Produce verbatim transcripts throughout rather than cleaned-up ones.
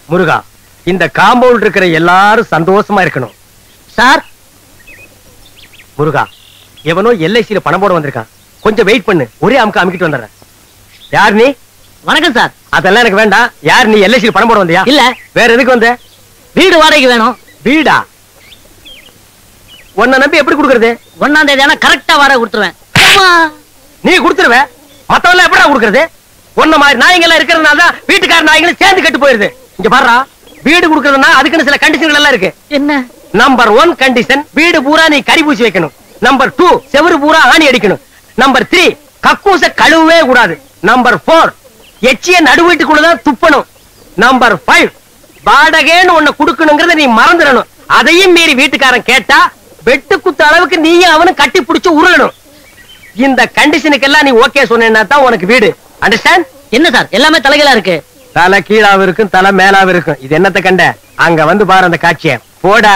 முருகா, இந்த காம்பவுண்ட் இருக்கிற எல்லாரும் சந்தோஷமா இருக்கணும். சார் முருகா, எவனோ எல்ஐசியில பணம் போட வந்திருக்கான். கொஞ்சம் வெயிட் பண்ணு, ஒரே அமுக்கு அமுக்கிட்டு வந்துடுறேன். யார் நீ? வணக்கம் சார். அதெல்லாம் எனக்கு வேண்டாம். யார் நீ? எல்ஐசியில பணம் போட வந்தியா? இல்ல. வேற எதுக்கு வந்த? வீடு வாடகைக்கு வேணும். வீடா? உன்னை நம்பி எப்படி கொடுக்கறது? ஒன்னாம் தேதி ஆனா கரெக்டா வாடகை கொடுத்துருவேன். நீ கொடுத்துருவ, மத்தவங்க எப்படா கொடுக்கறது? ஒன்ன மாதிரி நாய்ங்க எல்லாம் இருக்கிறதுனால தான் வீட்டுக்கார நாய்களும் சேர்ந்து கட்டு போயிருது. இங்க பாருடா, வீடு கொடுக்கறதுன்னா அதுக்குன்னு சில கண்டிஷன்கள் எல்லாம் இருக்கு. என்ன? நம்பர் ஒன் கண்டிஷன், வீடு பூரா நீ கறி பூசி வைக்கணும். நம்பர் டூ, செவரு பூரா ஆணி அடிக்கணும். நம்பர் த்ரீ, கக்கூச கழுவவே கூடாது. நம்பர் போர், எச்சிய நடுவீட்டுக்குள்ளதான் துப்பணும். நம்பர் ஃபைவ், வாடகைன்னு ஒண்ணு கொடுக்கணுங்கிறத நீ மறந்துடணும். அதையும் மீறி வீட்டுக்காரன் கேட்டா வெட்டு குத்த அளவுக்கு நீயும் அவனும் கட்டி பிடிச்சு உருளணும். இந்த கண்டிஷனுக்கு எல்லாம் நீ ஓகே சொன்னா தான் உனக்கு வீடு. அண்டர்ஸ்டாண்ட்? என்ன சார் எல்லாமே தலைகளா இருக்கு? தலை கீழாவும் இருக்கும், தலை மேலாவும் இருக்கும். இது என்னத்த கண்ட? அங்க வந்து பாரு அந்த காட்சிய. போடா,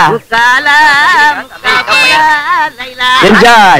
என்ஜாய்.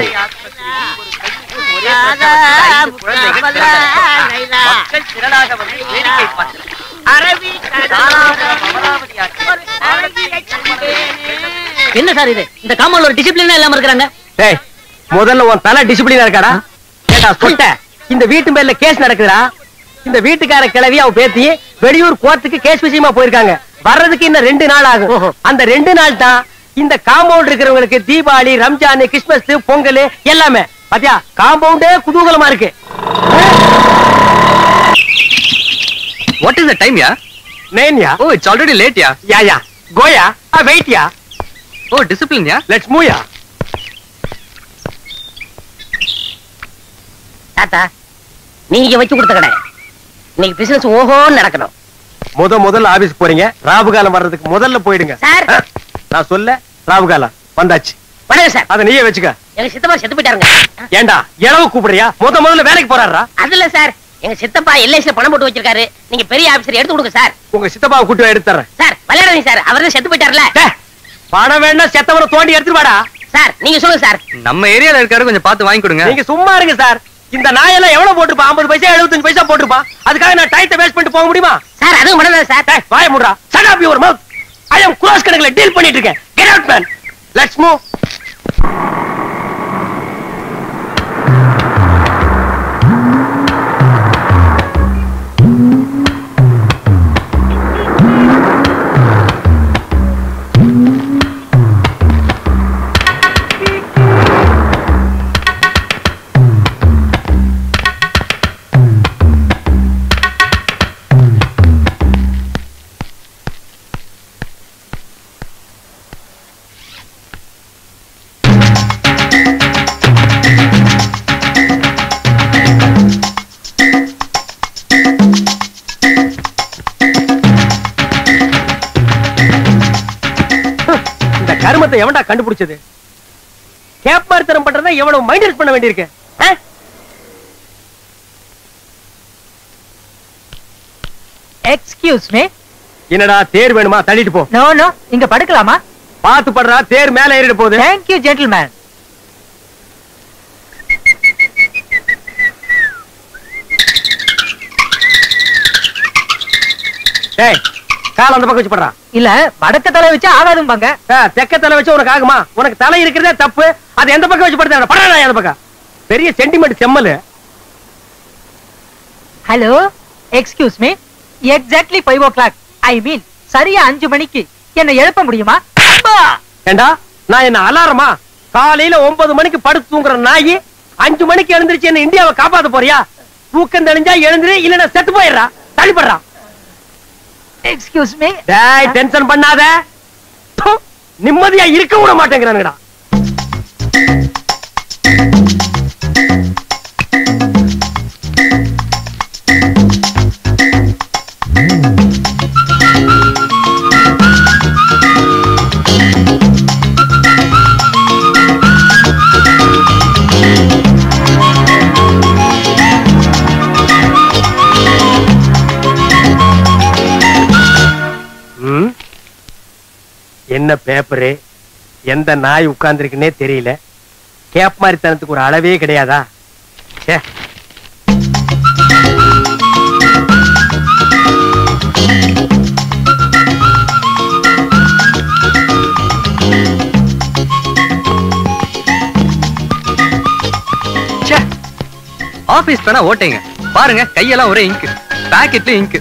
என்ன சார் இது? இந்த காம்பவுண்ட்ல ஒரு டிசிப்ளின் இல்லாம இருக்காங்க. டேய், முதல்ல உன் தலை டிசிப்ளினா இருக்காடா? கேட்டா சொட்ட. இந்த வீட்டு பேர்ல கேஸ் நடக்குதுடா. இந்த வீட்டுக்கார கிளவி அவ பேத்தி வெளியூர் கோர்ட்டுக்கு கேஸ் விஷயமா போயிருக்காங்க. வர்றதுக்கு இன்னும் ரெண்டு நாள் ஆகும். அந்த ரெண்டு நாள் தான் இந்த காம்பவுண்ட் இருக்கிறவங்களுக்கு தீபாவளி, ரம்ஜான், கிறிஸ்துமஸ், பொங்கல் எல்லாமே. பாத்தியா, காம்பவுண்டே குதூகலமா இருக்கு. What is the time, yeah? nine, yeah. Oh, it's already late, yeah. Yeah, yeah. Go, yeah. Ah, wait, yeah. Oh, discipline, yeah. Let's move, yeah. தாத்தா, நீங்க வச்சு கொடுத்த கடை இன்னைக்கு பிசினஸ் ஓஹோன்னு நடக்கணும். முத முதல்ல ஆபீஸ் போறீங்க, ராவுகாலம் வர்றதுக்கு முதல்ல போயிடுங்க. சார், நான் சொல்ல ராவுகாலம் வந்தாச்சு. வணக்கம் சார். அத நீயே வச்சுக்க. எங்க சித்தப்பா செத்து போயிட்டாருங்க. ஏண்டா இளவு கூப்பிடுறியா? முத முதல்ல வேலைக்கு போறாரா? அதுல சார், எங்க சித்தப்பா எல்ஐசில பணம் போட்டு வச்சிருக்காரு. நீங்க பெரிய ஆபீசர் எடுத்து கொடுங்க சார். உங்க சித்தப்பாவை கூட்டி எடுத்து தரேன். சார் விளையாடுங்க சார், அவர்தான் செத்து போயிட்டாருல. பணம் வேணா செத்தவனை தோண்டி எடுத்துட்டு வாடா. சார் நீங்க சொல்லுங்க சார். நம்ம ஏரியால இருக்காரு, கொஞ்சம் பார்த்து வாங்கி கொடுங்க. நீங்க சும்மா இருங்க சார். இந்த நாயெல்லாம் எவ்வளவு போட்டுருப்பா? ஐம்பது பைசா எழுபத்தஞ்சு பைசா போட்டுருப்பா. அதுக்காக நான் டைத்தை வேஸ்ட் பண்ணிட்டு போக முடியுமா? சார் அதுவும் பண்ணல சார். வாய மூடுறா. shut up your mouth. I am cross கணக்குல டீல் பண்ணிட்டு இருக்கேன். Get out man. Let's move. கருமத்தை எவன்டா கண்டுபிடிச்சது? கேப் மார்த்தனம் பண்றதா எவ்வளவு மைண்டஸ் பண்ண வேண்டியிருக்கு. Excuse me. என்னடா தேர் வேணுமா? தள்ளிட்டு போ. நோ நோ, இங்க படுக்கலாமா? பாத்து படுறா, தேர் மேல ஏறிட போகுது. Thank you gentleman. டேய், கால் அந்த பக்கம் வச்சு படுறா. இல்ல வடக்க தலை வச்சு ஆகாதும்பாங்க. தெக்க தலை வச்சு உனக்கு ஆகுமா? உனக்கு தலை இருக்கிறதே தப்பு. அது எந்த பக்கம் வச்சு படுத்த படுறா? அந்த பக்கம் பெரிய சென்டிமெண்ட் செம்மலு. Hello, excuse me. Exactly five o'clock I mean சரியா அஞ்சு மணிக்கு என்ன எழுப்ப முடியுமா? ஏண்டா நான் என்ன அலாரமா? காலையில ஒன்பது மணிக்கு படுத்து தூங்குற நாயி அஞ்சு மணிக்கு எழுந்திருச்சு என்ன இந்தியாவை காப்பாத்த போறியா? தூக்கம் தெளிஞ்சா எழுந்துரு, இல்லன்னா செத்து போயிடுறா. தள்ளிப்படுறா. Excuse me. டேய், டென்ஷன் பண்ணாத. நிம்மதியா இருக்க விட மாட்டேங்கிறானுடா. என்ன பேப்பரு? எந்த நாய் உட்கார்ந்துருக்குன்னே தெரியல. கேப் மாதிரி தனத்துக்கு ஒரு அளவே கிடையாதா? ஆபீஸ் பேனா ஓட்டைங்க பாருங்க, கையெல்லாம் ஒரே இங்கு, பாக்கெட்ல இங்கு.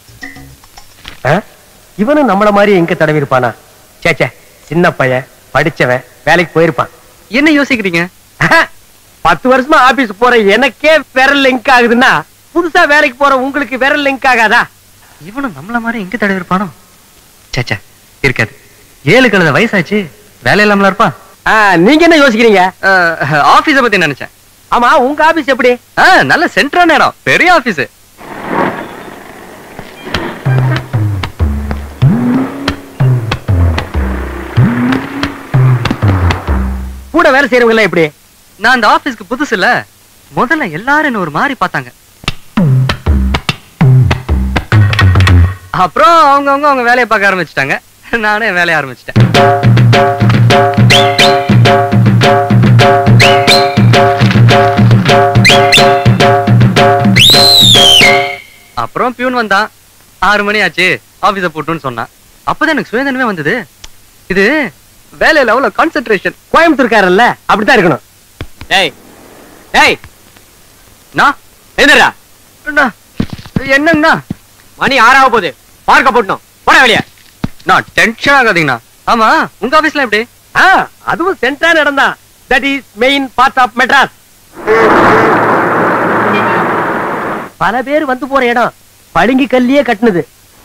இவனும் நம்மள மாதிரி இங்க தடவி இருப்பானா? சேச்சே, சின்ன பையன், படிச்சவன், வேலைக்கு போயிருப்பான். என்ன யோசிக்கிறீங்க? பத்து வருஷமா ஆபீஸ் போற எனக்கே விரல் லிங்க் ஆகுதுன்னா புதுசா வேலைக்கு போற உங்களுக்கு விரல் லிங்க் ஆகாதா? இவனும் நம்மள மாதிரி இங்க தடவி இருப்பானோ? சேச்சே, இருக்காது. ஏழு கழுத வயசாச்சு, வேலை இல்லாமல இருப்பான். நீங்க என்ன யோசிக்கிறீங்க? ஆபீஸ பத்தி நினைச்சேன். ஆமா, உங்க ஆபீஸ் எப்படி? நல்ல சென்ட்ரான இடம், பெரிய ஆபீஸ். கூட வேலை செய்யறவங்க எல்லாம் எப்படி? நான் அந்த ஆபீஸ்க்கு புதுசு இல்ல, முதல்ல எல்லாரும் என்ன ஒரு மாதிரி பார்த்தாங்க. அப்புறம் அவங்க அவங்க அவங்க வேலையை பார்க்க ஆரம்பிச்சுட்டாங்க, நானே வேலைய ஆரம்பிச்சிட்டேன். அப்புறம் பியூன் வந்தான், ஆறு மணி ஆச்சு ஆபீஸ போட்டுன்னு சொன்னான். அப்பதான் எனக்கு சுயதனமே வந்தது. இது வேலையில அவ்வளவு கான்சென்ட்ரேஷன். கோயம்புத்தூர்காரல்ல, அப்படித்தான் இருக்கணும். டேய் டேய், நான் என்னடா என்னங்கண்ணா? மணி ஆறாக போகுது, பார்க்க போட்டோம், போட வெளிய. நான் டென்ஷன் ஆகாதீங்கண்ணா. ஆமா, உங்க ஆபீஸ்ல எப்படி? அதுவும் சென்ட்ரான இடம் தான். That is main part of Madras. பல பேர் வந்து போற இடம், பளிங்கு கல்லியே கட்டுனது.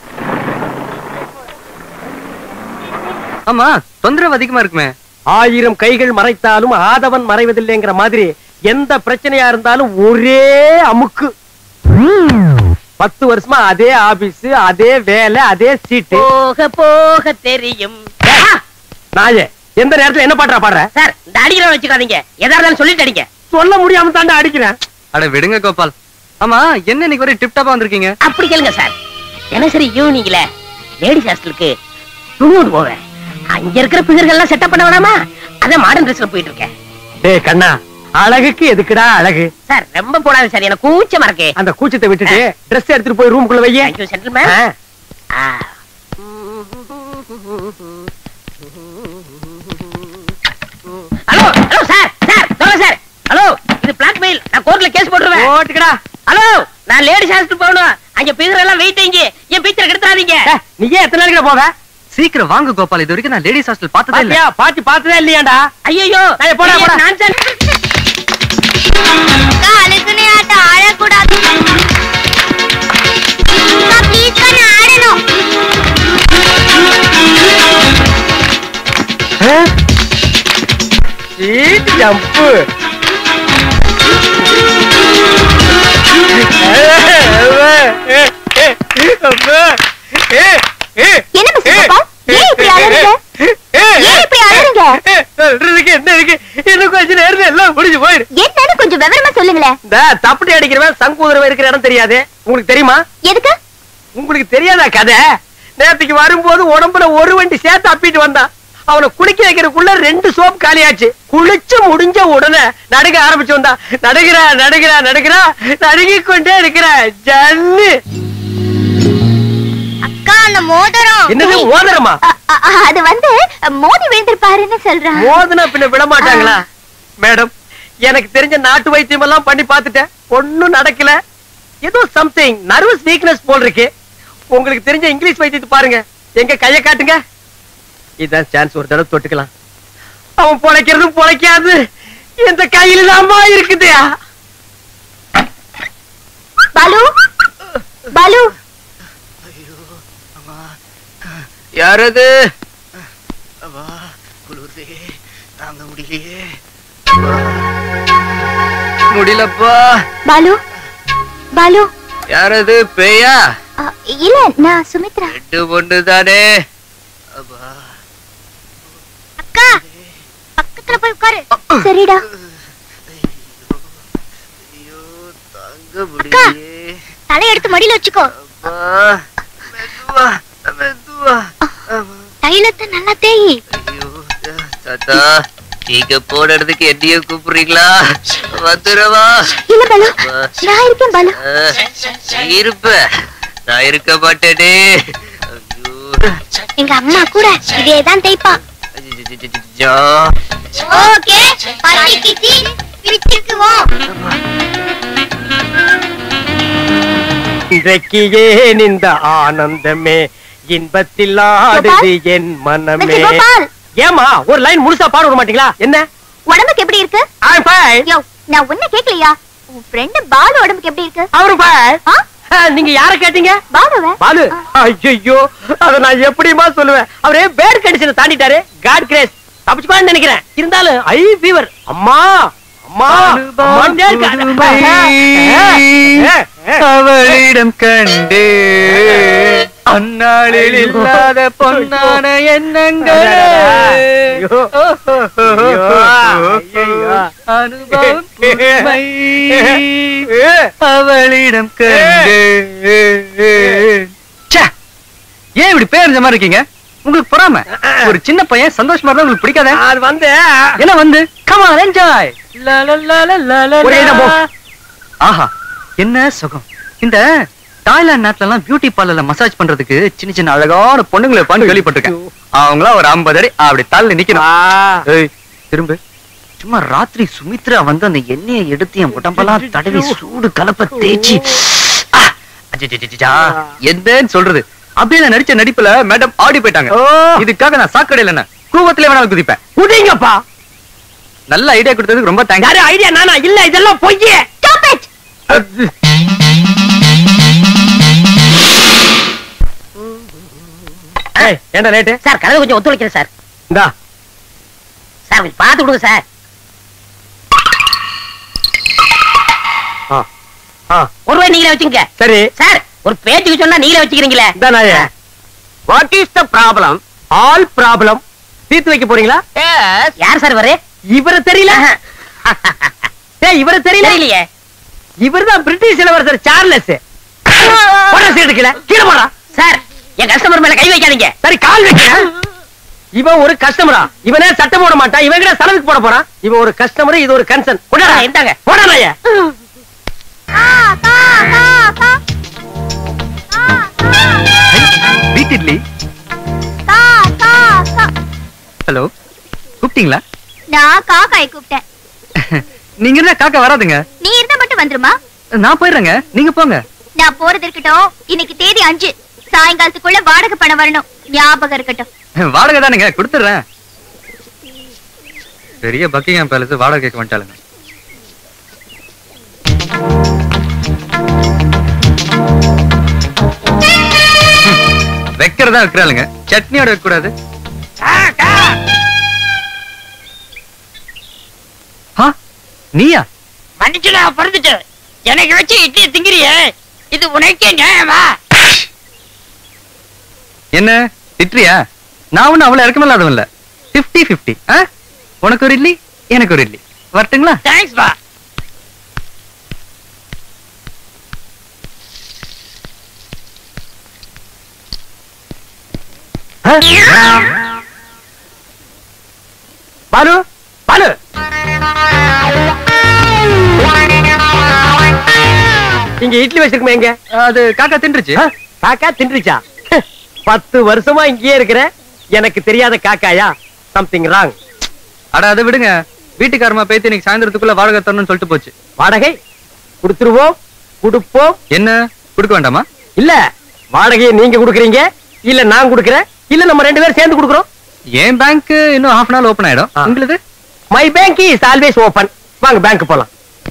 ஆமா, தொந்தரவு அதிகமா இருக்குமே. ஆயிரம் கைகள் மறைத்தாலும் ஆதவன் மறைவதில்லைங்கிற மாதிரி எந்த பிரச்சனையா இருந்தாலும் ஒரே அமுக்கு. பத்து வருஷமா அதே ஆபீஸ், அதே வேலை, அதே சீட்டு. போக போக தெரியும். நாயே, எந்த நேரத்துல என்ன பாடுறா பாடுற? சார், இந்த அடிக்கிறவன் வச்சுக்காதீங்க, எதா இருந்தாலும் சொல்லிட்டு அடிங்க. சொல்ல முடியாம தாண்டா அடிக்கிறேன். அட விடுங்க கோபால். ஆமா, என்ன இன்னைக்கு ஒரே டிப் டாப்பா வந்திருக்கீங்க? அப்படி கேளுங்க சார். தினசரி ஈவினிங்ல லேடிஸ் ஹாஸ்டலுக்கு துணூர் போவேன். அங்க இருக்கிற பிகர்கள் எல்லாம் செட்டப் பண்ண வேணாமா? அதான் மாடர்ன் ட்ரெஸ்ல போயிட்டு இருக்கேன். டேய் கண்ணா, அழகுக்கு எதுக்குடா அழகு? சார், ரொம்ப போடாது சார், எனக்கு கூச்சமா இருக்கு. அந்த கூச்சத்தை விட்டுட்டு ட்ரெஸ் எடுத்துட்டு போய் ரூமுக்குள்ள வையே. Thank you gentleman. Hello hello sir, sir சொல்லுங்க சார். ஹலோ, இது பிளாக்மெயில், நான் கோர்ட்ல கேஸ் போட்டுருவேன். ஓட்டுக்கடா. ஹலோ, நான் லேடிஸ் ஹாஸ்டல் போகணும். அங்க பிகர் எல்லாம் வெயிட்டிங், என் பிக்சர் கெடுத்துறாதீங்க. நீ ஏன் எத்தனை நாளைக்கு போவ? சீக்கிரம் வாங்க கோபால், இது வரைக்கும் நான் லேடிஸ் ஹாஸ்டல் பார்த்ததே இல்ல. பாத்தி பார்த்ததே இல்லையாடா? ஐயோ, போடா போடா. நான் சார் அழுக்குனே ஆட்ட ஆடக்கூடாது. ப்ளீஸ் கண்ணா, ஆடணும். Seat jump. என்ன மிஸ்டர் கோபால், ஏன் இப்படி அலறீங்க? ஏன் இப்படி அலறீங்க? சொல்றதுக்கு என்ன இருக்கு? இன்னும் கொஞ்ச நேரம் எல்லாம் முடிஞ்சு போயிரு. என்னன்னு கொஞ்சம் விவரமா சொல்லுங்களேன். இந்த தப்படி அடிக்கிறவன் சங்கூதரவன் இருக்கிற இடம் தெரியாது, உங்களுக்கு தெரியுமா? எதுக்கு? உங்களுக்கு தெரியாதா கதை? நேரத்துக்கு வரும்போது உடம்புல ஒரு வண்டி சேர்த்து அப்பிட்டு வந்தான். அவனை குளிக்க வைக்கிறதுக்குள்ள ரெண்டு சோப் காலியாச்சு. குளிச்சு முடிஞ்ச உடனே நடுக ஆரம்பிச்சு வந்தா. நடுகிறா நடுகிறா நடுகிறா நடுங்கிக் கொண்டே இருக்கிற ஜன்னு. அக்கா, அந்த மோதிரம். என்னது மோதிரமா? அது வந்து மோதி விழுந்திருப்பாருன்னு சொல்றான். மோதினா பின்ன விட மாட்டாங்களா? மேடம், எனக்கு தெரிஞ்ச நாட்டு வைத்தியம் எல்லாம் பண்ணி பார்த்துட்டேன், ஒண்ணும் நடக்கல. ஏதோ சம்திங் நர்வஸ் வீக்னஸ் போல் இருக்கு. உங்களுக்கு தெரிஞ்ச இங்கிலீஷ் வைத்தியத்தை பாருங்க. எங்க கைய காட்டுங்க. இதான் சான்ஸ், ஒரு தடவை தொட்டுக்கலாம். அவன் பொழைக்கிறதும் பொழைக்காது இந்த கையில தாமா இருக்குது. பாலு, பாலு. யாரது? தாங்க முடியலையே. முடியலப்பா. பாலு, பாலு. யாரது? பேயா? இல்ல, நான் சுமித்ரா. ரெண்டு பொண்ணு தானே. அக்கா, பக்கத்துல போய் உட்காரு. சரிடா. தாங்க முடியலையே. தலை எடுத்து மடியில வச்சுக்கோ. மெதுவா மெதுவா. தைலத்தை நல்லா தேயி. தாத்தா, நீங்க போடுறதுக்கு என்னைய கூப்பிடுறீங்களா? வந்துடவா? இல்ல பாலு, நான் இருக்கேன் பாலு. இருப்ப, நான் இருக்க மாட்டேனே. எங்க அம்மா கூட இதேதான் தேய்ப்பா. ஓகே, பத்தி கிச்சி பிடிச்சிருக்குவோம். இன்றைக்கு ஏன் இந்த ஆனந்தமே இன்பத்தில் ஆடுது என் மனமே. மிஸ்டர் கோபால். ஏமா ஒரு லைன் முழுசா பாட விட மாட்டீங்களா? என்ன உடம்புக்கு எப்படி இருக்கு? I'm fine. யோ, நான் உன்ன கேக்கலையா? உன் ஃப்ரெண்ட் பாலு உடம்புக்கு எப்படி இருக்கு? அவரும் fine. ஆ? ஆ, நீங்க யார கேட்டீங்க? பாலுவ? பாலு. ஐயோ, அத நான் எப்படிமா சொல்லுவேன்? அவரே பேட் கண்டிஷனை தாண்டிட்டாரு. God grace. தப்பிச்சுப்பான்னு நினைக்கிறேன். இருந்தாலும் ஐ ஃபீவர். அம்மா அம்மா அம்மாண்டே இருக்காரு. அவளிடம் கண்டு அந்நாளில் இல்லாத பொன்னான எண்ணங்கள் அனுபவம் புதுமை. அவளிடம் கண்டு. ச்சே, ஏன் இப்படி பேர் மாதிரி இருக்கீங்க? உங்களுக்கு பொறாம? ஒரு சின்ன பையன் சந்தோஷமா இருந்தா உங்களுக்கு பிடிக்காத? அது வந்து என்ன வந்து கம் ஆன் என்ஜாய். ஆஹா, என்ன சுகம். இந்த தாய்லாந்து நாட்டுல எல்லாம் பியூட்டி பார்லர்ல மசாஜ் பண்றதுக்கு சின்ன சின்ன அழகான பொண்ணுங்களை பான்னு கேள்விப்பட்டிருக்கேன். அவங்களா ஒரு ஐம்பது அடி அப்படி தள்ளி நிக்கணும். ஏய், திரும்ப சும்மா ராத்திரி சுமித்ரா வந்து அந்த எண்ணெயை எடுத்து என் உடம்பெல்லாம் தடவி சூடு கலப்ப தேய்ச்சி என்னன்னு சொல்றது. அப்படியே நான் நடிச்ச நடிப்புல மேடம் ஆடி போயிட்டாங்க. இதுக்காக நான் சாக்கடையில என்ன கூவத்திலே வேணாலும் குதிப்பேன். குடிங்கப்பா. நல்ல ஐடியா கொடுத்ததுக்கு ரொம்ப தேங்க்ஸ். யாரு ஐடியா? நானா? இல்ல, இதெல்லாம் பொய்யே. Stop it. ஏய், ஏண்டா லேட்? சார் கதவு கொஞ்சம் ஒத்துழைக்கிறேன் சார். இந்தா. சார் கொஞ்சம் பார்த்து விடுங்க சார். ஆ. ஆ. ஒரு ரூபாய் நீங்களே வச்சுங்க. சரி. சார் ஒரு பேச்சுக்கு சொன்னா நீங்களே வச்சுக்கிறீங்களே. இந்தா நாயே. What is the problem? All problem தீர்த்து வைக்க போறீங்களா? யார் சார் இவரு? இவர தெரியல? ஏய், இவர தெரியல? தெரியலையே. இவர்தான் பிரிட்டிஷ் இளவரசர் சார்லஸ். போடா சீட்டு கீழே. கீழே போடா. சார் என் கஸ்டமர் மேல கை வைக்காதீங்க. சரி, கால் வைக்க. இவன் ஒரு கஸ்டமரா? இவனே சட்டம் போட மாட்டான். இவன் கிட்ட சலவுக்கு போட போறான். இவன் ஒரு கஸ்டமர், இது ஒரு கன்சர்ன். போடா இந்தாங்க. போடா நாயே. ஆ, கா, கா, கா. ஆ, கா. வீட் இட்லி. கா, கா, கா. ஹலோ, கூப்பிட்டீங்களா? நான் காக்காய் கூப்பிட்டேன். நீங்க இருந்தா காக்கா வராதுங்க. நீ இருந்தா மட்டும் வந்துருமா? நான் போயிடுறேங்க, நீங்க போங்க. நான் போறது இருக்கட்டும். இன்னைக்கு தேதி அஞ்சு. சாயங்காலத்துக்குள்ள வாடகை பணம் வரணும். ஞாபகம் இருக்கட்டும். வாடகை தானுங்க, கொடுத்துடுறேன். பெரிய பக்கிங்ஹாம் பேலஸ் வாடகை கேட்க வந்துட்டாளுங்க. வைக்கிறதா வைக்கிறாளுங்க, சட்னியோட வைக்க கூடாது. நீயா? மன்னிச்சுடா, பிறந்துச்சு. எனக்கு வச்சு இட்லி திங்கிறியே, இது உனக்கே நியாயமா? என்ன திட்றியா? நான் ஒண்ணு அவ்வளவு இறக்கமில்லாதவன் இல்ல. Fifty fifty. உனக்கு ஒரு இட்லி, எனக்கு ஒரு இட்லி. வரட்டுங்களா? தேங்க்ஸ் பா. பாலு, பாலு. இங்க இட்லி வச்சிருக்குமே எங்க? அது காக்கா தின்றுச்சு. காக்கா தின்றுச்சா? பத்து வருஷமா இங்கேயே இருக்கிற எனக்கு தெரியாத காக்காயா? Something wrong. அட அதை விடுங்க. வீட்டுக்காரமா பேத்து இன்னைக்கு சாயந்தரத்துக்குள்ள வாடகை தரணும்னு சொல்லிட்டு போச்சு. வாடகை கொடுத்துருவோம், கொடுப்போம். என்ன கொடுக்க வேண்டாமா? இல்ல, வாடகையை நீங்க கொடுக்குறீங்க, இல்ல நான் கொடுக்குறேன், இல்ல நம்ம ரெண்டு பேரும் சேர்ந்து கொடுக்குறோம். என் பேங்க் இன்னும் ஹாஃப் அன் ஹவர் ஓபன் ஆயிடும். உங்களுக்கு? My bank is always open. வாங்க பேங்க் போலாம்.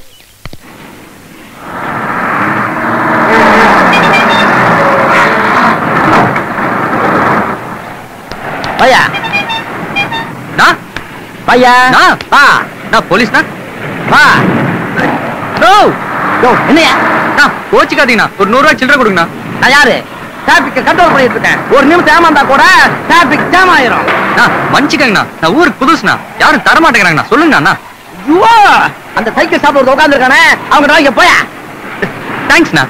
பையா நான் பையா நான் வா. நான் போலீஸ்னா வா. நோ யோ, என்னையா? நான் கோச்சிக்காதீங்கண்ணா. ஒரு நூறு ரூபாய் சில்லறை கொடுங்கண்ணா. நான் யாரு? டிராபிக் கண்ட்ரோல் பண்ணிட்டு இருக்கேன். ஒரு நிமிஷம் ஏமாந்தா கூட டிராபிக் ஜாம் ஆயிரும். நான் மன்னிச்சுக்கங்கண்ணா, நான் ஊருக்கு புதுசுண்ணா. யாரும் தர மாட்டேங்கிறாங்கண்ணா. சொல்லுங்கண்ணா. ஐயோ, அந்த சைக்கிள் ஷாப்ல ஒரு உட்கார்ந்து இருக்கானே, அவங்க நாளைக்கு போயா. தேங்க்ஸ்ண்ணா.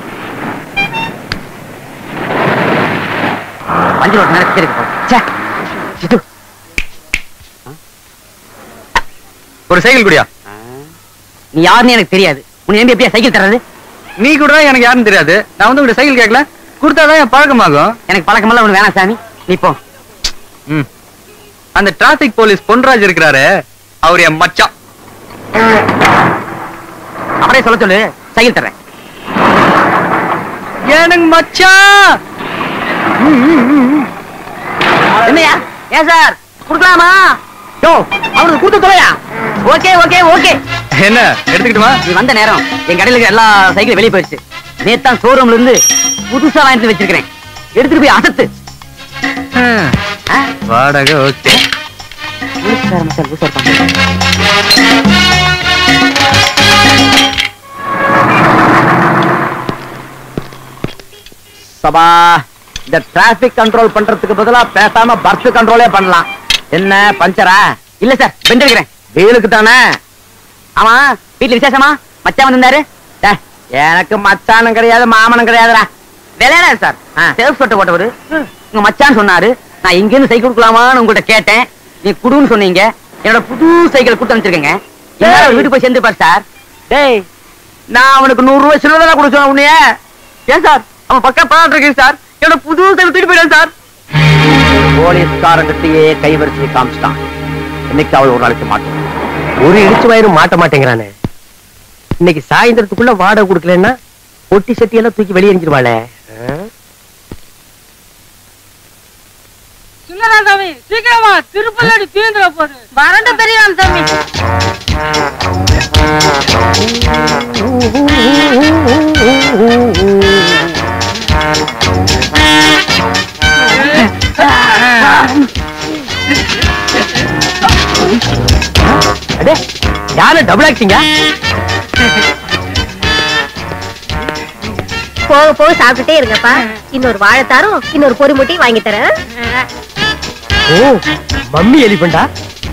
அஞ்சு ரோட் நேரம் இருக்கு. ச்சே, இது ஒரு சைக்கிள் குடியா? நீ யாருன்னு எனக்கு தெரியாது. உன்னை எந்த எப்படியா சைக்கிள் தர்றது? நீ கூட எனக்கு யாருன்னு தெரியாது. நான் வந்து உங்க சைக்கிள் கேட்கல, கொடுத்தாதான் என் பழக்கமாகும். எனக்கு பழக்கமெல்லாம் ஒண்ணு வேணாம் சாமி, நீ போ. ம். அந்த டிராபிக் போலீஸ் பொன்ராஜ் இருக்கிறாரு, அவர் என் மச்சான். அப்படியே சொல்ல சொல்லு, சைக்கிள் தர்றேன். எனக்கு மச்சான். என்னையா ஏன் சார் குடுக்கலாமா? யோ அவனுக்கு கொடுத்து தொலையா. Okay okay okay. என்ன எடுத்துக்கிட்டுமா? நீ வந்த நேரம் என் கடையில இருக்க எல்லா சைக்கிளும் வெளியே போயிடுச்சு. நேத்தான் ஷோரூம்ல இருந்து புதுசா வாங்கிட்டு வச்சிருக்கிறேன். எடுத்துட்டு போய் அசத்து. வாடகை ஓகே. சபா இந்த டிராபிக் கண்ட்ரோல் பண்றதுக்கு பதிலா பேசாம பர்த் கண்ட்ரோலே பண்ணலாம். என்ன பஞ்சரா? இல்ல சார் வெண்டிருக்கிறேன். வெயிலுக்கு தானே. ஆமா வீட்டுல விசேஷமா? மச்சான் வந்திருந்தாரு. எனக்கு மச்சானும் கிடையாது மாமனும் கிடையாதுடா. விளையாட சார் சேல்ஸ் சொட்ட போட்டவரு உங்க மச்சான் சொன்னாரு. நான் இங்க இருந்து சைக்கிள் கொடுக்கலாமான்னு உங்கள்கிட்ட கேட்டேன். நீ குடுன்னு சொன்னீங்க. என்னோட புது சைக்கிள் கொடுத்து அனுப்பிச்சிருக்கேங்க. வீட்டுக்கு போய் சேர்ந்து பாரு சார். டேய் நான் அவனுக்கு நூறு ரூபாய் சில்லறை கொடுக்க சொன்ன உன்னைய. ஏன் சார் அவன் பக்கம் பாட்டு இருக்கு சார். என்னோட புது சைக்கிள் தூக்கிட்டு போயிட்டான் சார். போலீஸ்காரங்கிட்டயே கைவரிசையை காமிச்சிட்டான். இன்னைக்கு அவள் ஒரு நாளைக்கு மாட்டோம். ஒரு இடிச்சு வயிறு மாட்ட மாட்டேங்கிறானே. இன்னைக்கு சாயந்தரத்துக்குள்ள வாடகை கொடுக்கலன்னா ஒட்டி சட்டி எல்லாம் தூக்கி வெளியே எரிஞ்சிருவாளே. சாமி சீக்கிரமா திருப்பதி தீந்துற போது வறண்ட தெரியும் சாமி. அடே யாரு டபுள் ஆக்டிங்க? போக போக சாப்பிட்டுட்டே இருங்கப்பா. இன்னொரு வாழைத்தாரும் இன்னொரு பொறி முட்டையும் வாங்கி தரேன். ஓ மம்மி எலிபண்டா?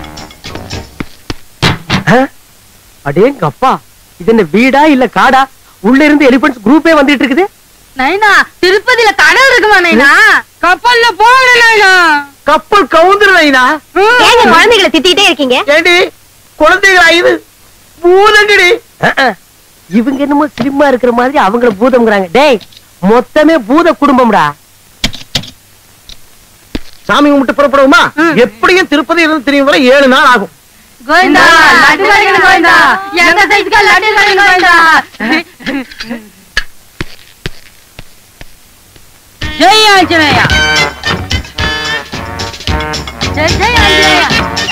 அடேங்க அப்பா, இது என்ன வீடா இல்ல காடா? உள்ள இருந்து எலிபண்ட்ஸ் குரூப்பே வந்துட்டு இருக்குது. நைனா திருப்பதியில கடல் இருக்குமா நைனா? கப்பல்ல போகல நைனா. கப்பல் கவுந்துரு நைனா. ஏங்க குழந்தைகளை திட்டிட்டே இருக்கீங்க? ஏண்டி குழந்தைகளா இது? பூதங்கடி. இவங்க என்னமோ சிலிமா இருக்கிற மாதிரி அவங்கள பூதம்ங்கறாங்க. டேய் மொத்தமே பூத குடும்பம்டா. சாமி கும்பிட்டு புறப்படுவோமா? எப்படியும் திருப்பதி இருந்து தெரியும் வரை ஏழு நாள் ஆகும். கோவிந்தா லட்டு கறிங்க கோவிந்தா. எங்க சைஸ்க்கு லட்டு கறிங்க கோவிந்தா. ஜெய் ஆஞ்சநேயா. ஜெய் ஜெய் ஆஞ்சநேயா.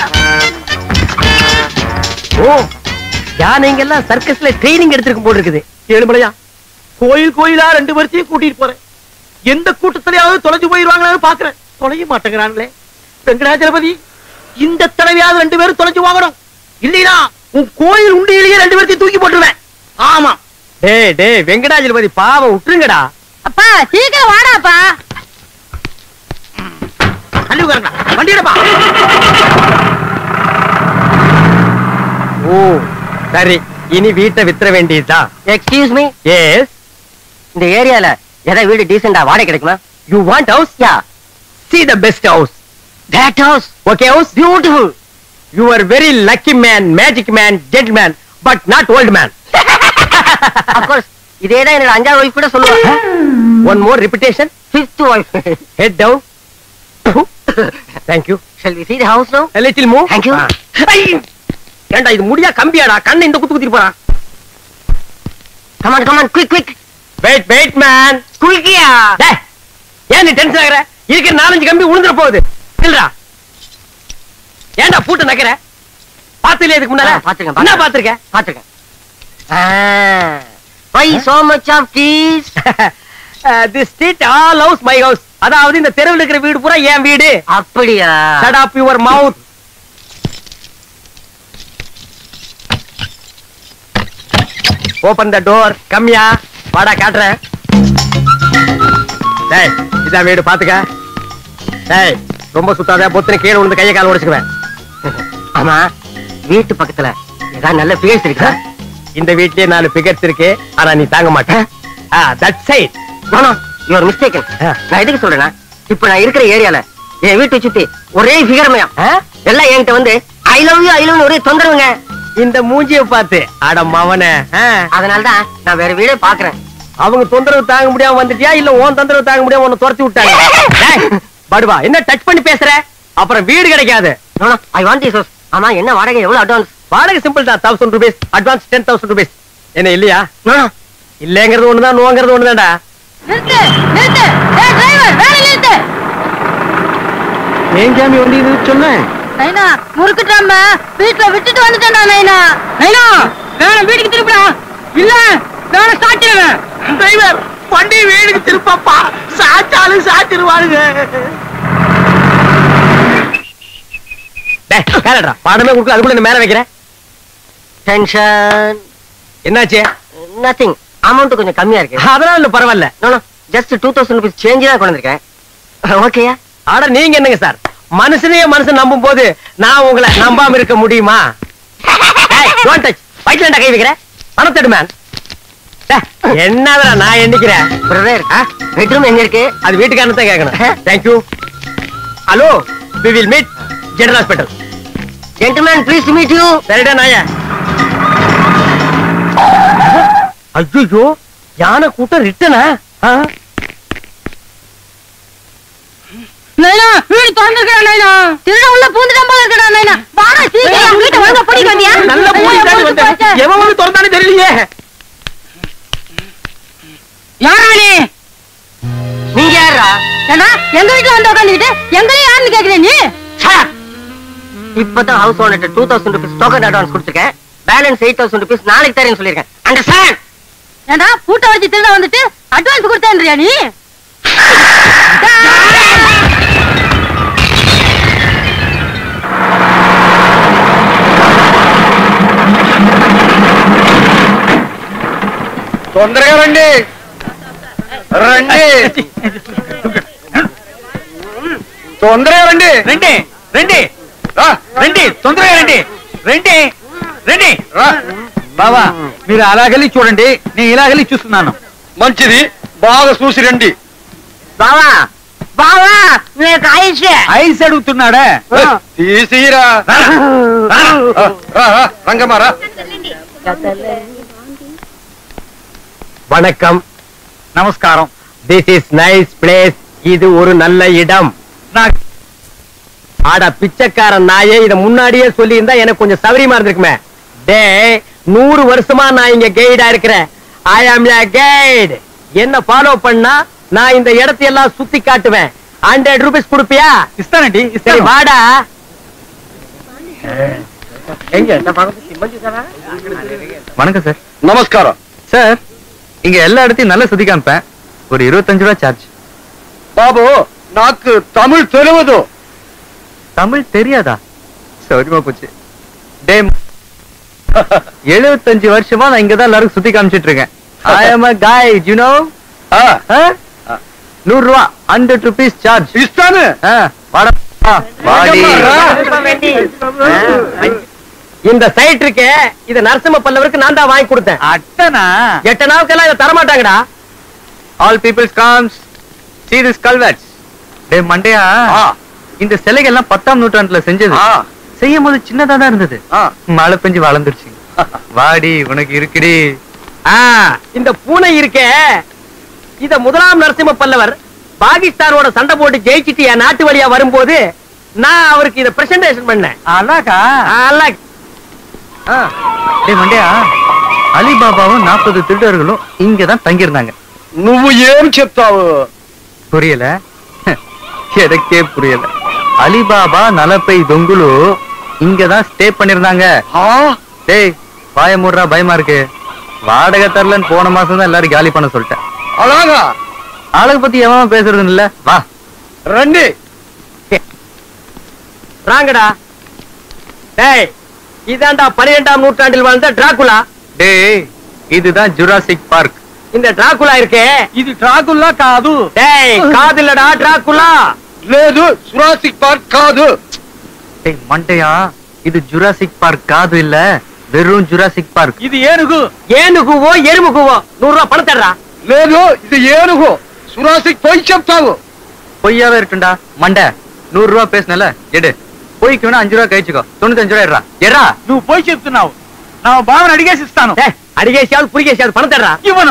ஓ யானைங்க எல்லாம் சர்க்கஸ்ல ட்ரைனிங் எடுத்திருக்கும் போல இருக்குது. ஏழுமலையா கோயில் கோயிலா ரெண்டு வருஷத்தையும் கூட்டிட்டு போறேன். எந்த கூட்டத்திலேயாவது தொலைஞ்சு போயிருவாங்களான்னு பாக்குறேன். தொலைய மாட்டேங்கிறாங்களே. வெங்கடாஜலபதி இந்த தடவையாவது ரெண்டு பேரும் தொலைஞ்சு வாங்கணும். இல்லையா உன் கோயில் உண்டியிலேயே ரெண்டு பேர்த்தையும் தூக்கி போட்டுருவேன். ஆமா டே டே வெங்கடாஜலபதி பாவம் விட்டுருங்கடா. அப்பா சீக்கிரம் வாடாப்பா. தள்ளி உட்காருங்க. வண்டியடப்பா. ஓ சரி, இனி வீட்டை வித்துற வேண்டியதுதான். Excuse me. எஸ். இந்த ஏரியால ஏதாவது வீடு டீசெண்டா வாடகை கிடைக்குமா? You want house? Yeah. See the best house. That house. Okay house? Beautiful. You are very lucky man, magic man, gentleman, but not old man. Of course. இதேதான் என்னோட அஞ்சாவது வைஃப் கூட சொல்லுவாங்க. One more repetition. Fifth wife. Head down. Thank you. Shall we see the house now? A little move. Thank you. ஏண்டா இது முடியா கம்பியாடா? கண்ணை இந்த குத்து குத்திட்டு போறான். Come on, come on, quick, quick. Wait, wait man. குயிக்கியா. டேய் ஏன் நீ டென்ஷன் ஆகுற? இருக்கிற நாலஞ்சு கம்பி உளுந்துற போகுது. இல்லடா ஏண்டா பூட்டு நக்கற? பாத்துல இதுக்கு முன்னால பாத்துங்க. என்ன பாத்துர்க்க? பாத்துங்க. Why so much of keys? This street all house my house. அதாவது இந்த தெருவுல இருக்கிற வீடு பூரா என் வீடு. அப்படியா? Shut up your mouth. Open the door. கம்மியா வாடா காட்றேன். டேய் இதான் வீடு பாத்துக்க. டேய் ரொம்ப சுத்தாத, பொத்துன கீழே விழுந்து கையை கால் உடைச்சுக்குவேன். ஆமா வீட்டு பக்கத்துல ஏதாவது நல்ல பிகர்ஸ் இருக்கா? இந்த வீட்லயே நாலு பிகர்ஸ் இருக்கு, ஆனா நீ தாங்க மாட்டேன். That side. No no you are mistaken. நான் எதுக்கு சொல்றேன்னா இப்ப நான் இருக்கிற ஏரியால என் வீட்டை சுத்தி ஒரே ஃபிகர்மயம். எல்லாம் என்கிட்ட வந்து I love you I love ஒரே தொந்தரவுங்க. இந்த மூஞ்சிய பார்த்து அட மவனே. அதனாலதான் நான் வேற வீடே பாக்குறேன். அவங்க தொந்தரவு தாங்க முடியாம வந்துட்டியா இல்ல உன் தொந்தரவு தாங்க முடியாம உன்னை துரத்தி விட்டாங்க? படுவா என்ன டச் பண்ணி பேசுற? அப்புறம் வீடு கிடைக்காது. I want this house. ஆமா என்ன வாடகை எவ்வளவு அட்வான்ஸ்? வாடகை சிம்பிள் தான். Thousand rupees advance. Ten thousand rupees. என்ன இல்லையா? இல்லங்கிறது ஒண்ணுதான், நோங்கிறது ஒண்ணுதான்டா. நிறுத்து நிறுத்து ஏய் டிரைவர் வேலை நிறுத்து. ஏன் ஜாமி வண்டி நிறுத்த சொன்னேன்? நைனா முறுக்குட்டாம வீட்டுல விட்டுட்டு வந்துட்டேன்டா நைனா. நைனா வேற வீட்டுக்கு திருப்பிடா. இல்ல வேற சாச்சிடுவேன். டிரைவர் வண்டி வீடுக்கு திருப்பப்பா, சாச்சாலும் சாச்சிருவானுங்க. பாடமே கொடுக்கல, அதுக்குள்ள மேல வைக்கிறேன். டென்ஷன். என்னாச்சு? நத்திங். அமௌண்ட் கொஞ்சம் கம்மியா இருக்கு. அதெல்லாம் இல்ல, பரவாயில்ல. Just two thousand rupees change தான் கொண்டு வந்திருக்கேன். ஓகேயா? ஆட நீங்க என்னங்க சார், மனுஷனையே மனுஷன் நம்பும் போது நான் உங்களை நம்பாம இருக்க முடியுமா? வயிற்றுல கை வைக்கிறேன். பணத்தெடு மேன். என்னடா நான் எண்ணிக்கிறேன். பெட்ரூம் எங்க இருக்கு? அது வீட்டுக்காரன் தான் கேட்கணும். Thank you. Hello, we will meet general hospital. Gentleman please meet you. சரிடா நாயா. ஐயோ, யானை கூட்டம் ரிட்டனா? நைனா வீடு திறந்துக்கடா நைனா. திருட உள்ள பூந்துட்டான் போல இருக்கடா நைனா. வாடா சீக்கிரம் வீட்டை வாங்க போடி வந்தியா? நல்ல போய் வந்து எவன் வந்து திறந்தானே தெரியலையே. யாரா நீ? நீங்க யாரா? ஏன்னா எங்க வீட்டுல வந்து உட்காந்துக்கிட்டு எங்களையும் யாருன்னு கேக்குற நீ? இப்பதான் house owner two thousand rupees token advance கொடுத்துருக்கேன். பேலன்ஸ் எயிட் தௌசண்ட் ருபீஸ் நாளைக்கு தரேன்னு சொல்லியிருக்கேன். அண்டர்ஸ்டாண்ட்? ஏன்னா பூட்டை வச்சு திருட வந்துட்டு அட்வான்ஸ் கொடுத்தேன்றியா நீ? తొందరగా రండి రండి తొందరగా రండి రండి రండి రండి తొందరగా రండి రండి రండి బావా మీరు అలాగెళ్ళి చూడండి, నేను ఇలాగెళ్ళి చూస్తున్నాను. మంచిది, బాగా చూసి రండి. బావా బావా నీకు ఐస్ ఐస్ అడుగుతున్నాడా? తీసిరా రంగమారా. வணக்கம். நமஸ்காரம். This is nice place. இது ஒரு நல்ல இடம். ஆட பிச்சைக்காரன் நாயே, இத முன்னாடியே சொல்லி இருந்தா எனக்கு கொஞ்சம் சௌரியமா இருந்திருக்குமே. டே, நூறு வருஷமா நான் இங்க கைடா இருக்கிறேன். ஐ ஆம் ஏ கைடு. என்ன ஃபாலோ பண்ணா நான் இந்த இடத்தையெல்லாம் சுத்தி காட்டுவேன். ஹண்ட்ரட் ருபீஸ் கொடுப்பியா? இஸ்தானடி. சரி வாடா. வணக்கம் சார். நமஸ்காரம் சார். இங்க எல்லா இடத்தையும் நல்லா சுத்தி காமிப்பேன். ஒரு இருபத்தஞ்சு ரூபா சார்ஜ். பாபு, நாக்கு தமிழ் தெரிவது. தமிழ் தெரியாதா? சௌரியமா போச்சு. டே, எழுபத்தஞ்சு வருஷமா நான் இங்கதான் எல்லாரும் சுத்தி காமிச்சிட்டு இருக்கேன். ஐ அம் a guide, you know? நூறு ரூபா, ஹண்ட்ரட் ருபீஸ் சார்ஜ். இஸ்தானு இந்த சைட் இருக்கே, இத நரசிம்ம பல்லவருக்கு நான் தான் வாங்கி கொடுத்தேன். அட்டனா எட்டனாவுக்கெல்லாம் இதை தரமாட்டாங்கடா. All peoples comes see this culverts. டே மண்டையா, இந்த சிலைகள் எல்லாம் பத்தாம் நூற்றாண்டுல செஞ்சது. செய்யும் போது சின்னதா தான் இருந்தது. மழை பெஞ்சு வளர்ந்துருச்சு. வாடி, உனக்கு இருக்குடி. இந்த பூனை இருக்கே, இத முதலாம் நரசிம்ம பல்லவர் பாகிஸ்தானோட சண்டை போட்டு ஜெயிச்சிட்டு என் நாட்டு வழியா வரும்போது நான் அவருக்கு இத பிரசன்டேஷன் பண்ணேன். அழகா அழகா. டே மண்டையா, அலிபாபாவும் நாற்பது திருடர்களும் இங்கதான் தங்கியிருந்தாங்க. నువ్వు ఏం చెప్తావు? புரியல? எனக்கே புரியல. அலிபாபா நலப்பை தொங்குலு இங்கதான் ஸ்டே பண்ணிருந்தாங்க. டேய் வாய மூடுறா, பயமா இருக்கு. வாடகை தரலன்னு போன மாசம் தான் எல்லாரும் காலி பண்ண சொல்லிட்டேன். அழகா ஆளுக பத்தி எவன் பேசுறது இல்ல. வா ரெண்டு ராங்கடா. டேய், இதாண்டா பன்னிரெண்டாம் நூற்றாண்டில் வாழ்ந்த டிராகுலா. டேய், இதுதான் ஜுராசிக் பார்க். இந்த டிராகுலா இருக்கே, இது டிராகுலா காது. டேய், காது இல்லடா, டிராகுலா. లేదు, ஜுராசிக் பார்க் காது. டேய் மண்டையா, இது ஜுராசிக் பார்க் காது இல்ல, வெறும் ஜுராசிக் பார்க். இது ஏனுகு. ஏனுகுவோ எருமுகுவோ நூறு ரூபாய் பணம் தர்றா. లేదు, இது ஏனுகு. ஜுராசிக் போய் చెప్తావు. பொய்யாவே இருக்குண்டா மண்டை. நூறு ரூபாய் பேசுனல, எடு. పోయికి వేణా అஞ்சు రూపాయలు ఇచ్చుకో. తొమ్మిది అஞ்சు రూపాయలు ఎర్రా ఎర్రా. నువ్వు పోయి చెప్తున్నావు. నా బావని అడిగేసి ఇస్తాను. అడిగేసావు, పురిగేసావు, పని తర్రా. ఇవ్వను.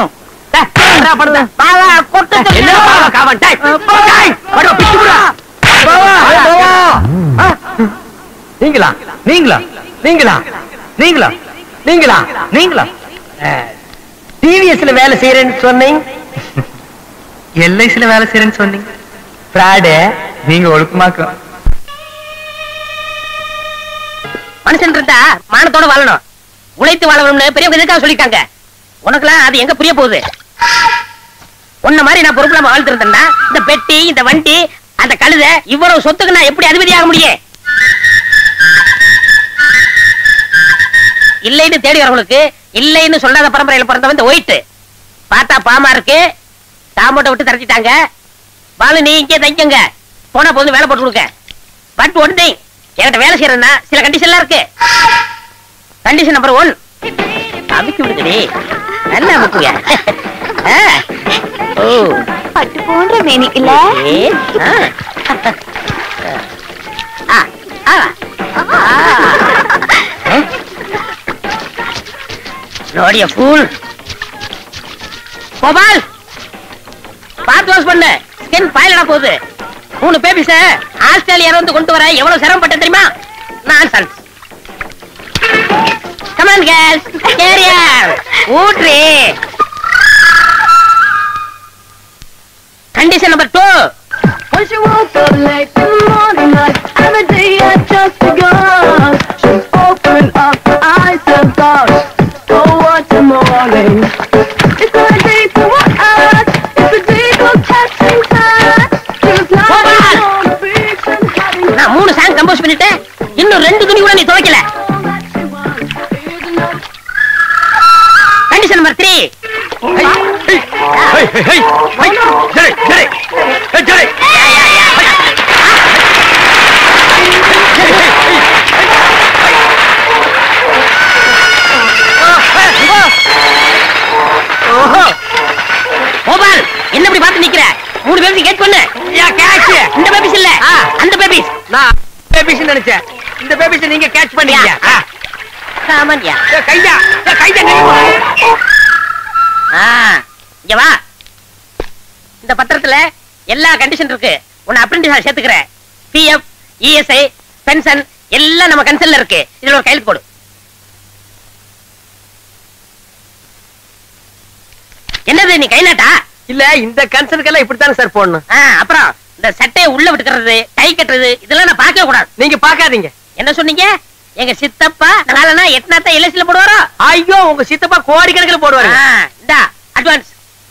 நீங்களா நீங்களா நீங்களா நீங்களா நீங்களா நீங்களா டிவிஎஸ்ல வேலை செய்யறேன்னு சொன்னீங்க. எல்ஐசில வேலை செய்யறேன்னு சொன்னீங்க. பிராடு. நீங்க ஒழுக்கமாக்கும். மனுஷன் இருந்தா மானத்தோட வாழணும், உழைத்து வாழணும்னு பெரியவங்க எதுக்காக சொல்லிட்டாங்க. உனக்குலாம் அது எங்க புரிய போகுது? உன்ன மாதிரி நான் பொறுப்பு இல்லாம வாழ்ந்துருந்தேன்னா இந்த பெட்டி, இந்த வண்டி, அந்த கழுதை, இவ்வளவு சொத்துக்கு நான் எப்படி அதிபதியாக முடியும்? இல்லைன்னு தேடி வரவங்களுக்கு இல்லைன்னு சொல்லாத பரம்பரையில பிறந்தவன் இந்த ஒயிட். பார்த்தா பாமா இருக்கு, தாமோட்டை விட்டு தரச்சிட்டாங்க. பாலு நீ இங்கே தைக்கங்க, போனா போது வேலை போட்டு கொடுக்க. பட் ஒன் திங், என்கிட்ட வேலை செய்யறதுன்னா சில கண்டிஷன்லாம் இருக்கு. கண்டிஷன் நம்பர் ஒன், அமுக்கி விடுங்கடி, நல்லா அமுக்குங்க. ஓ பட்டு போன்ற மேனி இல்ல? நோடிய ஃபூல். கோபால் பாத்து வாஷ் பண்ணு, ஸ்கின் பாயிலடா போகுது. மூணு பேபிஸ ஆஸ்திரேலியால வந்து கொண்டு வர எவ்வளவு சிரமப்பட்டேன் தெரியுமா? Nonsense. Come on girls, carrier ஊட்ரி. Condition number two. Once you woke up late in the morning, like every day had just begun. She's open up her eyes and thought, oh what the morning. It's not a day to walk out, it's a day for catching time. Just lying on the beach and having நான் மூணு song compose பண்ணிட்டேன், இன்னும் ரெண்டு துணி கூட நீ துவைக்கல. Condition number three. Gopal என்ன இப்படி பார்த்து நிக்கிற? மூணு பேபிஸ் கேட் பண்ணு. இந்த பேபிஸ் இல்ல, அந்த பேபிஸ். நான் பேபிஸ் நினைச்சேன், இந்த பேபிஸ் நீங்க கேட்ச் பண்ணீங்க. சாமான்யா கையா கையா இங்க வா. இந்த பத்திரத்துல எல்லா கண்டிஷன் இருக்கு. உன்னை அப்ரெண்டிஸா சேர்த்துக்கிறேன். பிஎஃப், இஎஸ்ஐ, பென்ஷன் எல்லாம் நம்ம கன்சல்ல இருக்கு. இதுல ஒரு கையெழுத்து போடு. என்னது நீ கை நாட்டா? இல்ல, இந்த கன்சல்க்கெல்லாம் இப்படித்தானே சார் போடணும். அப்புறம் இந்த சட்டையை உள்ள விட்டுக்கிறது, கை கட்டுறது, இதெல்லாம் நான் பார்க்கவே கூடாது. நீங்க பாக்காதீங்க. என்ன சொன்னீங்க? எங்க சித்தப்பா நாலனா எட்நாத்த எல்ஐசில போடுவாரோ? ஐயோ, உங்க சித்தப்பா கோடி கணக்கில் போடுவாரு. இந்தா அட்வான்ஸ்.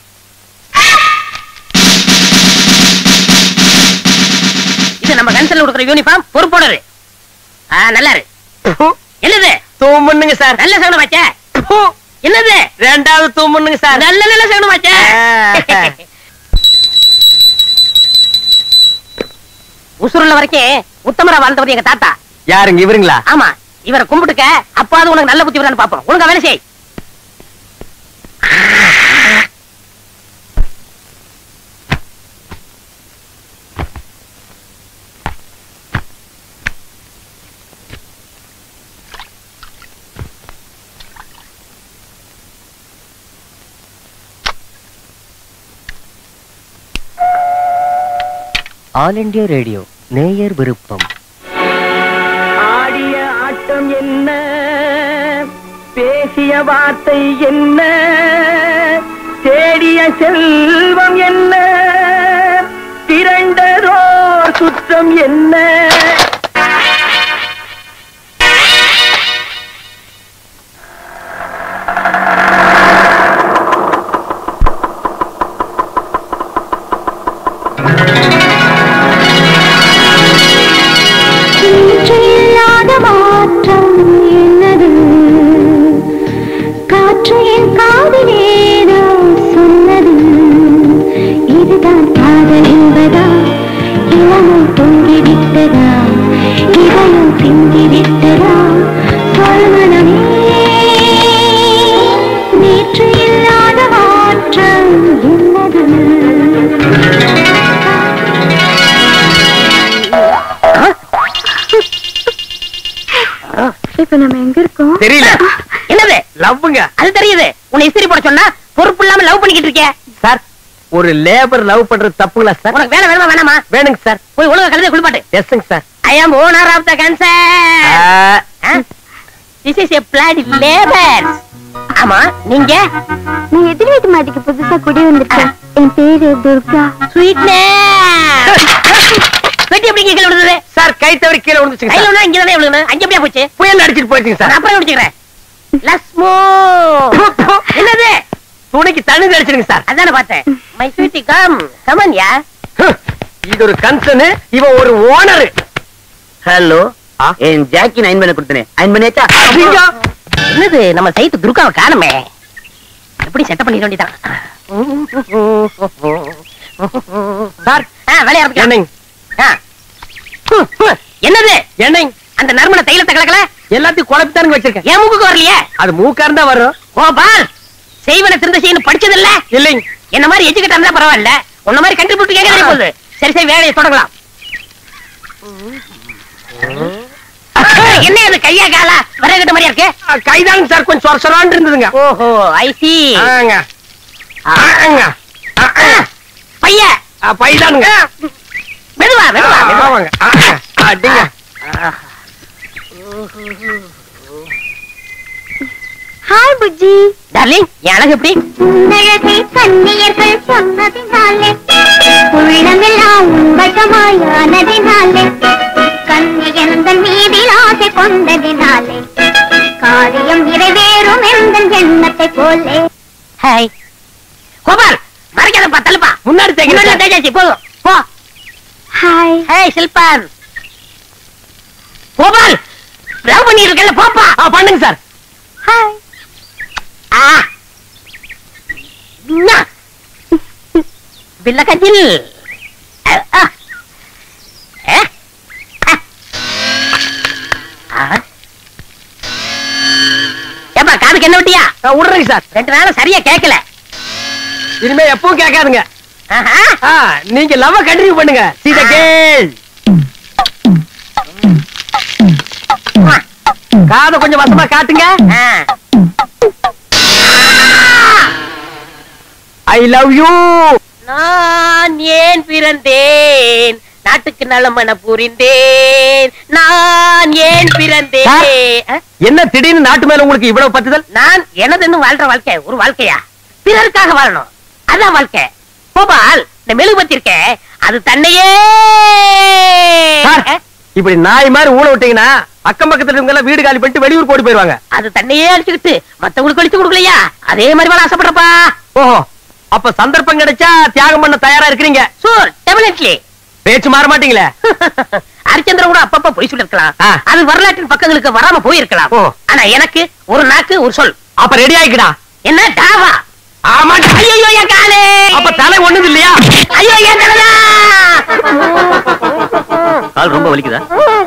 இது நம்ம கன்சல்ல கொடுக்குற யூனிஃபார்ம், பொறுப்போடரு. நல்லா இருக்கு. என்னது? தூமுன்னுங்க சார். நல்ல சவுண்ட் வச்ச. என்னது? ரெண்டாவது தூமுன்னுங்க சார். நல்ல நல்ல சவுண்ட் வச்ச. உசுருள்ள வரைக்கும் உத்தமரா வாழ்ந்தவர் எங்க தாத்தா. யாருங்க இவருங்களா? ஆமா, இவரை கும்பிட்டுக்க. அப்பாவது உனக்கு நல்ல புத்தி வரான்னு பாப்போம். ஒழுங்கா வேலை செய். ஆல் இண்டியா ரேடியோ நேயர் விருப்பம். ஆடிய ஆட்டம் என்ன, பேசிய வார்த்தை என்ன, தேடிய செல்வம் என்ன, திரண்டதோர் சுற்றம் என்ன. தெரியல. என்னது லவ்ங்க? அது தெரியுது. உன்னை இஸ்திரி போட சொன்னா பொறுப்பு இல்லாம லவ் பண்ணிக்கிட்டு இருக்கே. சார், ஒரு லேபர் லவ் பண்றது தப்புங்களா சார்? உனக்கு வேலை வேணுமா வேணாமா? வேணுங்க சார். போய் ஒழுங்கா கழுதை குளிப்பாட்டு. எஸ்ங்க sir. I am owner of the concern. This is a bloody labour. ஆமா நீங்க? நான் எதிர் வீட்டு மாட்டிக்கு புதுசா குடி வந்துட்டேன். என் பேரு துர்கா. ஸ்வீட்னே வெட்டி எப்படி கீழே விழுந்தது சார்? கை தவறி கீழே விழுந்துச்சு. கையில விழுந்தா இங்க தானே விழுந்தது. அங்க எப்படியா போச்சு? புயல் அடிச்சிட்டு போயிடுச்சு சார். அப்புறம் அடிச்சுக்கிறேன். லஸ்மோ என்னது? துணைக்கு தண்ணி அடிச்சிருங்க சார். அதானே பார்த்தேன். My sweety come come on yeah. இது ஒரு கன்சர்ன், இவன் ஒரு ஓனர். ஹலோ, என் ஜாக்கி அயன் பண்ண கொடுத்தனே, அயன் பண்ணியாச்சா? என்னது நம்ம சைத்து துர்காவை காணுமே. எப்படி செட்டப் பண்ணிட வேண்டியதான் சார். வேலையா இருக்கு. என்னது எண்ணெய்? அந்த நறுமண தைலத்தை கலக்கல எல்லாத்தையும் குழப்பித்தானுங்க வச்சிருக்கேன். என் மூக்குக்கு வரலையே. அது மூக்கா இருந்தா வரும். கோபால், செய்வன திருந்த செய்யணும் படிச்சது இல்ல? இல்லைங்க. என்ன மாதிரி எஜுகேட் இருந்தா பரவாயில்ல, உன்ன மாதிரி கண்டுபிடிச்சு கேட்க போகுது. சரி சரி வேலையை தொடங்கலாம். என்ன அது கையா காலா வரகட்ட மாதிரியா இருக்கு? கைதானுங்க சார், கொஞ்சம் சொர சொரான்னு இருந்ததுங்க. ஓஹோ ஐ சி. பைய பைதானுங்க. மெதுவா மெதுவா மெதுவாங்க. அடிங்க. ஹாய் புஜ்ஜி. டார்லிங், என் அழகு எப்படி? உன்னழகை கண்ணியர்கள் சொன்னதினாலே, உள்ளமெல்லாம் உன்வசமாயானதினாலே, கண்ணியந்தன் மீதில் ஆசை கொண்டதினாலே, காரியம் நிறைவேறும் எந்தன் எண்ணத்தை போலே. ஹாய் கோபால், மறைக்காதப்பா, தள்ளுப்பா. முன்னாடி தேய்க்க தேய்ச்சி போதும் போ. ஹாய் ஹாய் சில்பான். கோபால், லவ் பண்ணி இருக்கல, போப்பா. பண்ணுங்க சார். ஹாய். ஆ வில்லகத்தில் ஏப்பா காதுக்கு என்ன விட்டியா? விடுறேங்க சார். ரெண்டு நாளும் சரியா கேட்கல. இனிமே எப்பவும் கேட்காதுங்க. நீங்க லவ் கண்டினியூ பண்ணுங்க. சீத கேள். காதை கொஞ்சம் வசமா காட்டுங்க. I love you. நான் ஏன் பிறந்தேன், நாட்டுக்கு நலமன புரிந்தேன். நான் ஏன் பிறந்தேன். என்ன திடீர்னு நாட்டு மேல உங்களுக்கு இவ்வளவு பத்துதல்? நான் எனதுன்னு வாழ்ற வாழ்க்கை ஒரு வாழ்க்கையா? பிறருக்காக வாழணும், அதான் வாழ்க்கை. கோபால், இந்த மெழுகுபத்தி இருக்க அது தன்னையே இப்படி நாய் மாதிரி ஊழ விட்டீங்கன்னா அக்கம் பக்கத்துல இருக்கவங்க எல்லாம் வீடு காலி பண்ணிட்டு வெளியூர் போட்டு போயிருவாங்க. அது தன்னையே அழிச்சுக்கிட்டு மத்தவங்களுக்கு அழிச்சு கொடுக்கலையா? அதே மாதிரி வாழ ஆசைப்படுறப்பா. ஓஹோ, அப்ப சந்தர்ப்பம் கிடைச்சா தியாகம் பண்ண தயாரா இருக்கிறீங்க? Sure, definitely. பேச்சு மாற மாட்டீங்களே. ஹரிச்சந்திரன் கூட அப்பப்ப பொய் சொல்லிருக்கலாம், அது வரலாற்றின் பக்கங்களுக்கு வராம போயிருக்கலாம். ஆனா எனக்கு ஒரு நாக்கு ஒரு சொல். அப்ப ரெடி ஆயிக்கடா. என்ன டாவா? ஆமா. ஐயோ என் காலே. அப்ப தலை ஒண்ணுது இல்லையா? ஐயோ என் தலையா. கால் ரொம்ப வலிக்குதா?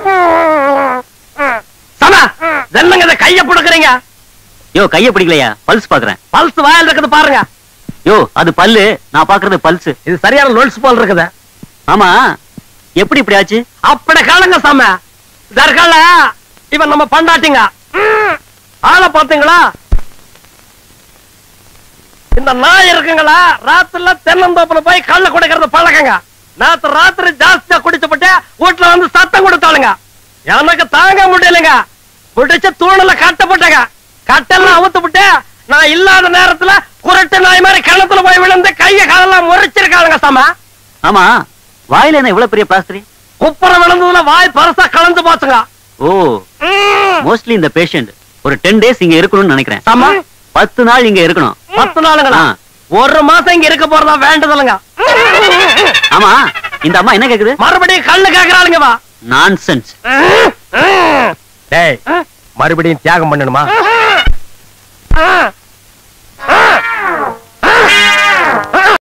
சமா ஜன்னங்க அத கைய புடுக்குறீங்க. யோ கைய பிடிக்கலையா? பல்ஸ் பாக்குறேன். பல்ஸ் வாயில இருக்குது பாருங்க. யோ அது பல்லு, நான் பாக்குறது பல்ஸ். இது சரியான லோல்ஸ் போல் இருக்குது. ஆமா, எப்படி இப்படி ஆச்சு? அப்பட காலங்க சாம. தர்கால இவன் நம்ம பண்டாட்டிங்க. ஆளை பாத்தீங்களா? இந்த நாய் இருக்குங்களா, ராத்திரில தென்னந்தோப்புல போய் கள்ள குடிக்கிறது பழக்கங்க. நேத்து ராத்திரி ஜாஸ்தியா குடிச்சுப்பட்டு வீட்டுல வந்து சத்தம் கொடுத்தாளுங்க. எனக்கு தாங்க முடியலைங்க. முடிச்சு தூணல கட்டப்பட்டங்க. கட்டெல்லாம் அவுத்து விட்டு நான் இல்லாத நேரத்துல குரட்டு நாய் மாதிரி கிணத்துல போய் விழுந்து கைய காலெல்லாம் முறைச்சிருக்காளுங்க சாம. ஆமா, வாயில என்ன இவ்வளவு பெரிய பிளாஸ்டர்? குப்புற விழுந்ததுல வாய் பரசா கலந்து போச்சுங்க. ஓ, மோஸ்ட்லி இந்த பேஷண்ட் ஒரு டென் டேஸ் இங்க இருக்கணும்னு நினைக்கிறேன். ஆமா, பத்து நாள் இங்க இருக்கணும். பத்து நாளுங்களா? ஒரு மாசம் இங்க இருக்க போறதா வேண்டதில்லைங்க. ஆமா, இந்த அம்மா என்ன கேக்குது? மறுபடியும் கல்லு கேக்குறாளுங்க. வா நான்சென்ஸ். டேய், மறுபடியும் தியாகம் பண்ணணுமா?